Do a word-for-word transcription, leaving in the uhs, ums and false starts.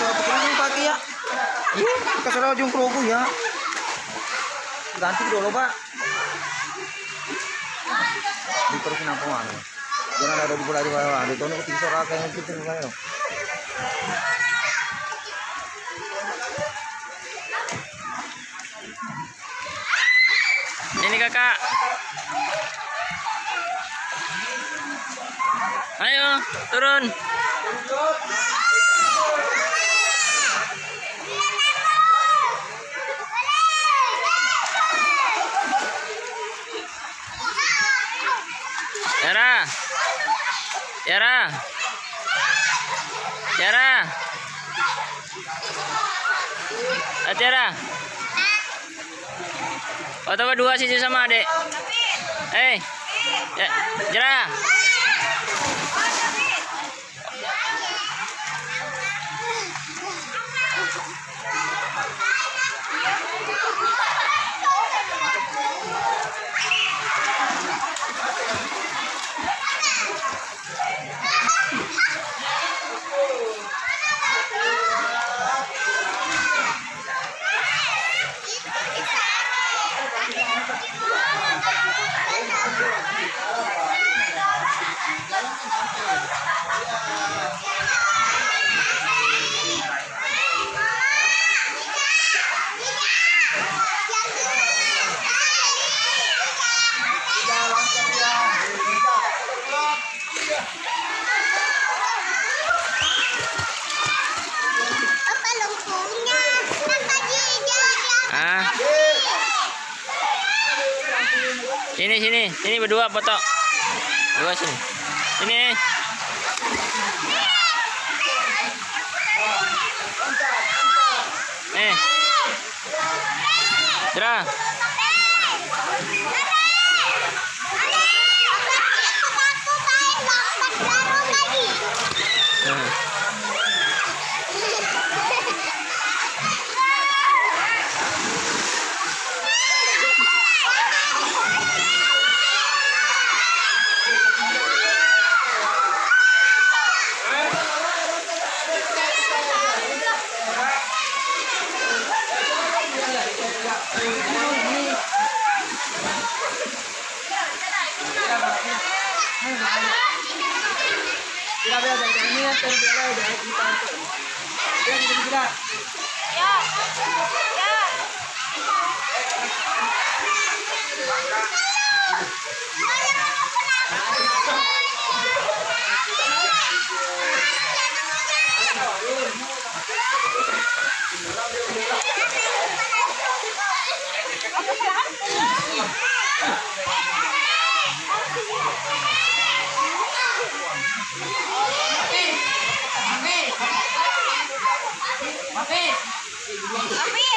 pakai pakai ya. Iya, kasar aja krogo ya. Ganti dulu, Pak. Diterusin apa mana? Jangan ada di bola di bawah. Di tono bisa rakyat yang gitu kayak. Ini kakak. Ayo turun. Tiara. Tiara. Tiara. Ah, Tiara. Foto berdua sih sama adek. Eh. Ya, Jera. Ah. Sini sini, sini berdua foto. Dua sini. Sini. Eh. Jera. Ya. Ya. Papi. Papi.